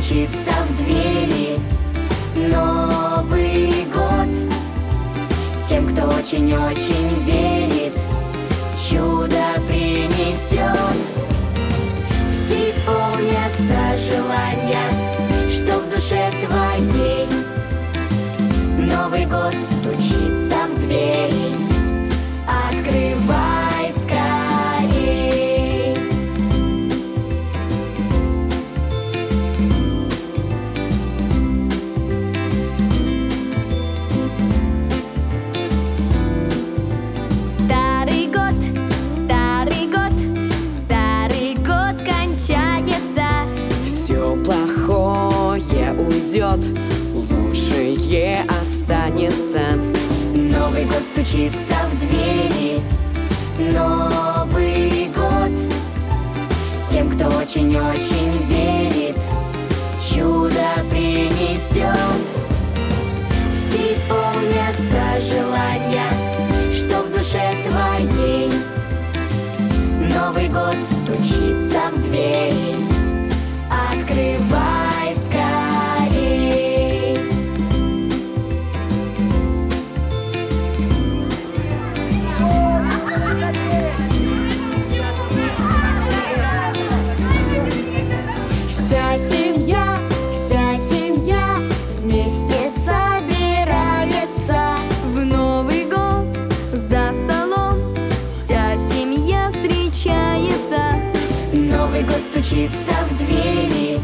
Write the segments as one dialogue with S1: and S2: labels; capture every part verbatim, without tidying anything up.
S1: стучится в двери. Новый год тем, кто очень-очень верит, чудо принесет. Все исполнятся желания, что в душе твоей. Новый год стучится в двери, открывай скорей.
S2: Старый год, старый год, старый год кончается.
S3: Все плохое уйдет, лучшее останется.
S1: Новый год стучится в двери. Новый год тем, кто очень-очень верит, чудо принесет. Все исполнятся желания, что в душе твоей. Новый год стучится в двери, открывай скорей.
S3: Вся семья, вся семья вместе собирается
S2: В Новый год за столом вся семья встречается.
S1: Новый год стучится в двери.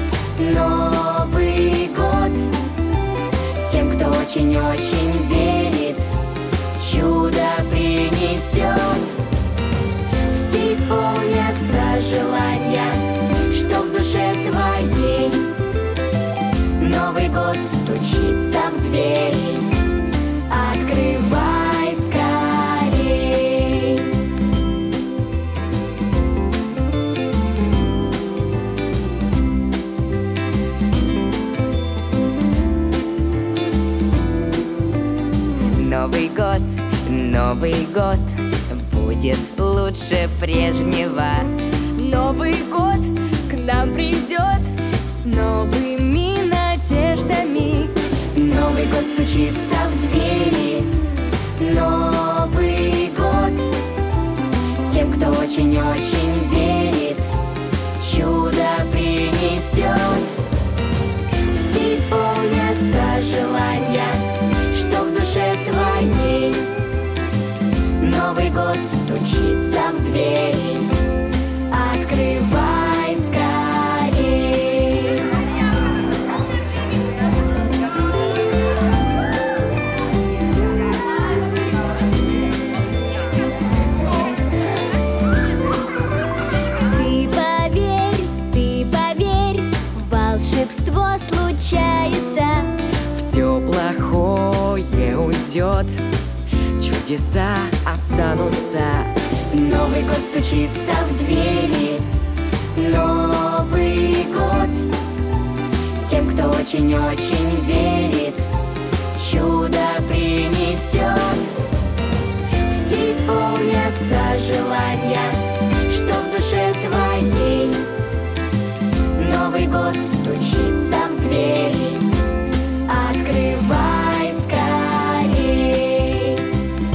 S1: Новый год тем, кто очень-очень верит, чудо принесет. Все исполнятся желания, что в душе твоей. Новый год стучится в двери, открывай скорей.
S2: Новый год, Новый год будет лучше прежнего. Новый год к нам придет с новыми надеждами.
S1: Новый год стучится в двери. Новый год тем, кто очень-очень верит, чудо принесет. Все исполнятся желания, что в душе твоей. Новый год стучится в двери, открывай скорей.
S2: Ты поверь, ты поверь, волшебство случается.
S3: Все плохое уйдет, чудеса останутся.
S1: Новый год стучится в двери. Новый год тем, кто очень-очень верит, чудо принесет. Все исполнятся желания, что в душе твоей. Новый год стучится в двери, открывай скорей.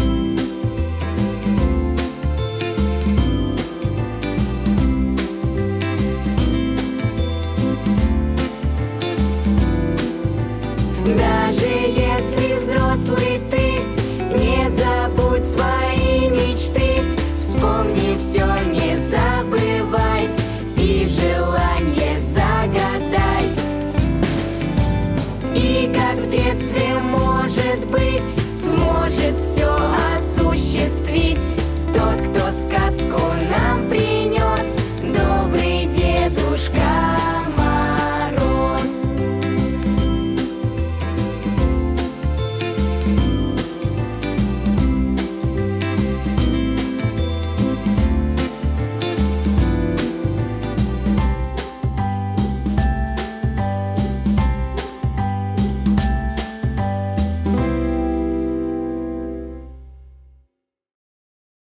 S1: Даже если взрослый ты, не забудь свои мечты. Вспомни все, не